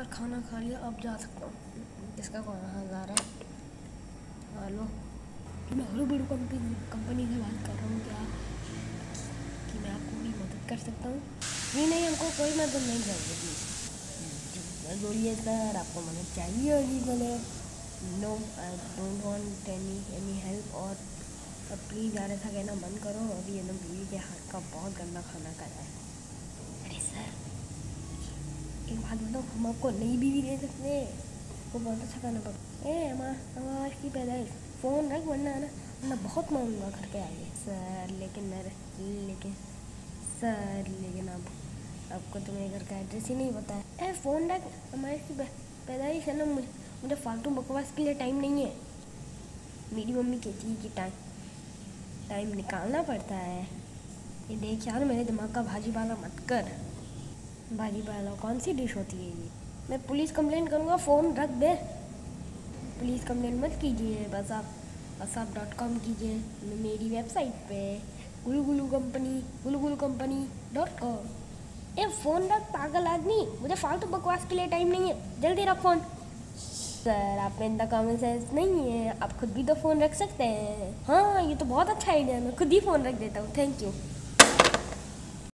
खाना खा लिया, अब जा सकता हूँ। किसका कौन जा रहा है? हेलो, मैं हलो बड़ी कंपनी से बात कर रहा हूँ क्या कि मैं आपको भी मदद कर सकता हूँ? नहीं, हमको कोई मदद नहीं चाहिए प्लीज़। बोलिए सर, आपको मदद चाहिए होगी बोले। No, I don't want any help. और प्लीज़ यार ऐसा कहना बंद करो, अभी एकदम बीवी के हाथ का बहुत गंदा खाना खाया है। अरे सर, एक बात बताओ, हम आपको नई बीवी दे सकते हैं, वो बहुत अच्छा खाना पड़ता है। हमारा की पैदाइश फ़ोन रख, वरना बहुत मांगूंगा घर पे आइए। सर लेकिन अब आपको तो मेरे घर का एड्रेस ही नहीं पता है। फ़ोन रख, हमारे की पैदाइश है ना, मुझे फालतू बकवास के लिए टाइम नहीं है। मेरी मम्मी कहती है कि टाइम निकालना पड़ता है। ये देख यार, मेरे दिमाग का भाजी पाला मत कर। भाजी पाला कौन सी डिश होती है ये? मैं पुलिस कंप्लेंट करूँगा, फ़ोन रख दे। पुलिस कंप्लेंट मत कीजिए, बस आप whatsapp.com कीजिए मेरी वेबसाइट पे गुलू कंपनी.com। ए फ़ोन रख पागल आदमी, मुझे फालतू बकवास के लिए टाइम नहीं है, जल्दी रख फ़ोन। सर, आप में इतना कॉमन सेंस नहीं है, आप खुद भी तो फ़ोन रख सकते हैं। हाँ, ये तो बहुत अच्छा आइडिया है, मैं खुद ही फ़ोन रख देता हूँ, थैंक यू।